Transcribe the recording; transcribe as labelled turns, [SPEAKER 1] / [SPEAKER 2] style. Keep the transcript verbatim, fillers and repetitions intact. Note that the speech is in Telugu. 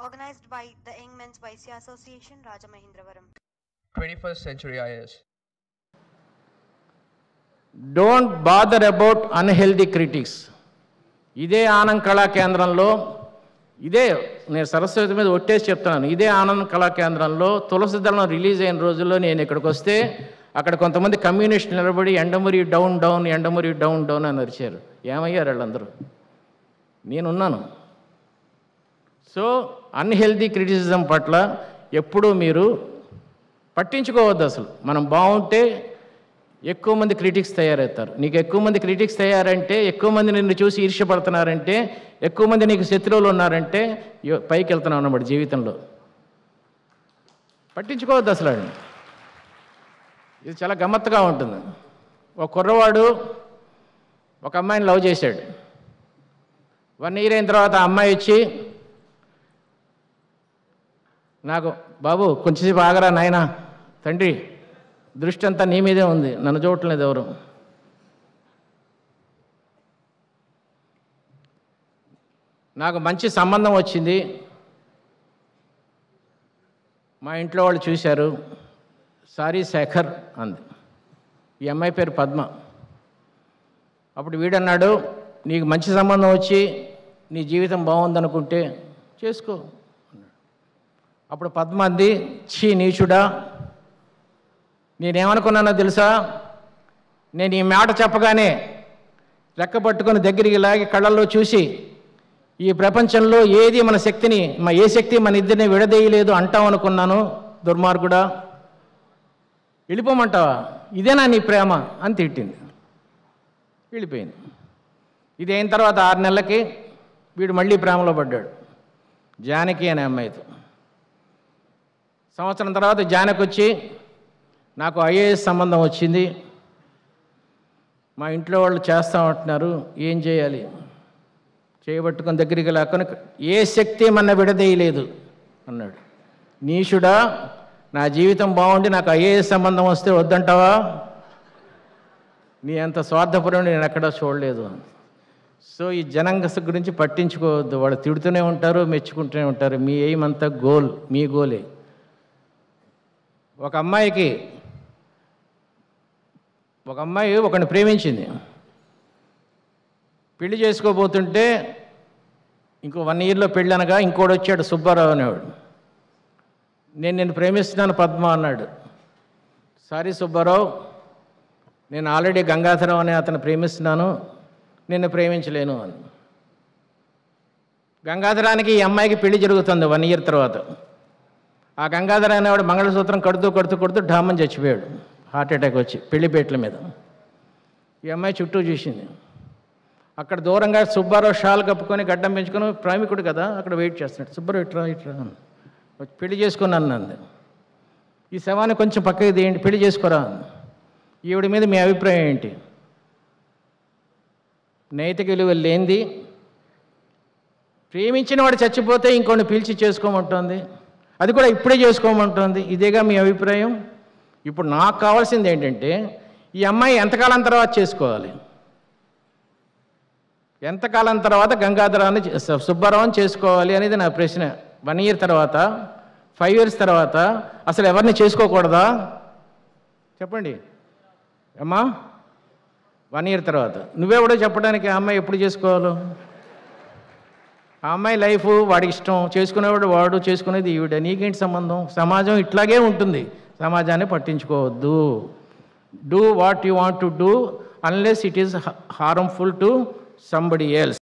[SPEAKER 1] organized by the Young Men's Vaisya Association, Rajamahindravaram.
[SPEAKER 2] twenty-first century I A S.
[SPEAKER 3] Don't bother about unhealthy critics. ఇదే ఆనంద్ కళా కేంద్రంలో ఇదే నేను సరస్వతి మీద ఒట్టేసి చెప్తున్నాను. ఇదే ఆనంద్ కళా కేంద్రంలో తులసిదళం రిలీజ్ అయిన రోజుల్లో నేను ఇక్కడికి వస్తే అక్కడ కొంతమంది కమ్యూనిస్ట్ నిలబడి Yandamuri down down Yandamuri down down అని అరిచారు. ఏమయ్యారు వాళ్ళందరూ? నేనున్నాను. సో అన్హెల్దీ క్రిటిసిజం పట్ల ఎప్పుడూ మీరు పట్టించుకోవద్దు. అసలు మనం బాగుంటే ఎక్కువ మంది క్రిటిక్స్ తయారవుతారు. నీకు ఎక్కువ మంది క్రిటిక్స్ తయారంటే, ఎక్కువ మంది నిన్ను చూసి ఈర్ష్యపడుతున్నారంటే, ఎక్కువ మంది నీకు శత్రువులు ఉన్నారంటే పైకి వెళ్తున్నావు అన్నమాట జీవితంలో. పట్టించుకోవద్దు అసలు. ఇది చాలా గమ్మత్తుగా ఉంటుంది. ఒక కుర్రవాడు ఒక అమ్మాయిని లవ్ చేశాడు. వన్ ఇయర్ అయిన తర్వాత ఆ అమ్మాయి వచ్చి, నాకు బాబు కొంచెంసేపు ఆగరా నాయనా, తండ్రి దృష్టి అంతా నీ మీదే ఉంది, నన్ను చూడట్లేదు ఎవరు. నాకు మంచి సంబంధం వచ్చింది, మా ఇంట్లో వాళ్ళు చూశారు, సారీ శేఖర్ అంది. ఈ అమ్మాయి పేరు పద్మ. అప్పుడు వీడన్నాడు, నీకు మంచి సంబంధం వచ్చి నీ జీవితం బాగుందనుకుంటే చేసుకో. అప్పుడు పద్మ అంది, ఛీ నీచుడా, నేనేమనుకున్నానో తెలుసా? నేను ఈ మాట చెప్పగానే రెక్క పట్టుకొని దగ్గరికి లాగి కళ్ళల్లో చూసి, ఈ ప్రపంచంలో ఏది మన శక్తిని మా ఏ శక్తి మన ఇద్దరిని విడదీయలేదు అంటాం అనుకున్నాను. దుర్మార్గుడా, వెళ్ళిపోమంటావా? ఇదేనా నీ ప్రేమ అని తిట్టింది. వెళ్ళిపోయింది. ఇది అయిన తర్వాత ఆరు నెలలకి వీడు మళ్ళీ ప్రేమలో పడ్డాడు జానకి అనే అమ్మాయితో. సంవత్సరం తర్వాత జానకి వచ్చి, నాకు ఐఏఎస్ సంబంధం వచ్చింది, మా ఇంట్లో వాళ్ళు చేస్తామంటున్నారు, ఏం చేయాలి? చేయబట్టుకొని దగ్గరికి లాక్కొని, ఏ శక్తి మన విడదీయలేదు అన్నాడు. నీషుడా, నా జీవితం బాగుండి నాకు ఐఏఎస్ సంబంధం వస్తే వద్దంటావా? నీ అంత స్వార్థపరం నేను ఎక్కడా చూడలేదు. సో ఈ జనాంగ గురించి పట్టించుకోవద్దు. వాళ్ళు తిడుతూనే ఉంటారు, మెచ్చుకుంటూనే ఉంటారు. మీ ఎయిమ్ అంతా గోల్, మీ గోలే. ఒక అమ్మాయికి ఒక అమ్మాయి ఒకరిని ప్రేమించింది. పెళ్లి చేసుకోబోతుంటే ఇంకో వన్ ఇయర్లో పెళ్ళి అనగా ఇంకోటి వచ్చాడు, సుబ్బారావు అనేవాడు. నేను నిన్ను ప్రేమిస్తున్నాను పద్మ అన్నాడు. సారీ సుబ్బారావు, నేను ఆల్రెడీ గంగాధరం అనే అతను ప్రేమిస్తున్నాను, నిన్ను ప్రేమించలేను అని. గంగాధరానికి ఈ అమ్మాయికి పెళ్లి జరుగుతుంది వన్ ఇయర్ తర్వాత. ఆ గంగాధర అనేవాడు మంగళసూత్రం కడుతూ కడుతూ కడుతూ ఢామని చచ్చిపోయాడు, హార్ట్ అటాక్ వచ్చి పెళ్లిపేటల మీద. ఈ అమ్మాయి చుట్టూ చూసింది. అక్కడ దూరంగా సుబ్బారావు షాల్ కప్పుకొని గడ్డం పెంచుకొని, ప్రేమికుడు కదా, అక్కడ వెయిట్ చేస్తున్నాడు. సుబ్బారావు ఇట్రా ఇట్రా వచ్చి పెళ్లి చేసుకున్నాను అంది. ఈ శవాన్ని కొంచెం పక్కకి తీయండి, పెళ్లి చేసుకోరా. ఈవిడ మీద మీ అభిప్రాయం ఏంటి? నైతిక విలువ లేనిది, ప్రేమించిన వాడు చచ్చిపోతే ఇంకొన్ని పిలిచి చేసుకోమంటుంది, అది కూడా ఇప్పుడే చేసుకోమంటుంది. ఇదేగా మీ అభిప్రాయం? ఇప్పుడు నాకు కావాల్సింది ఏంటంటే, ఈ అమ్మాయి ఎంతకాలం తర్వాత చేసుకోవాలి? ఎంతకాలం తర్వాత గంగాధరాన్ని సుబ్బారావుని చేసుకోవాలి అనేది నా ప్రశ్న. వన్ ఇయర్ తర్వాత, ఫైవ్ ఇయర్స్ తర్వాత అసలు ఎవరిని చేసుకోకూడదా? చెప్పండి అమ్మా. వన్ ఇయర్ తర్వాత నువ్వెవడో చెప్పడానికి ఆ అమ్మాయి ఎప్పుడు చేసుకోవాలో? ఆ అమ్మాయి లైఫ్ వాడికి ఇష్టం, చేసుకునేవాడు వాడు, చేసుకునేది ఈవిడ. నీకేంటి సంబంధం? సమాజం ఇట్లాగే ఉంటుంది. సమాజాన్ని పట్టించుకోవద్దు. Do what you want to do unless it is harmful to somebody else.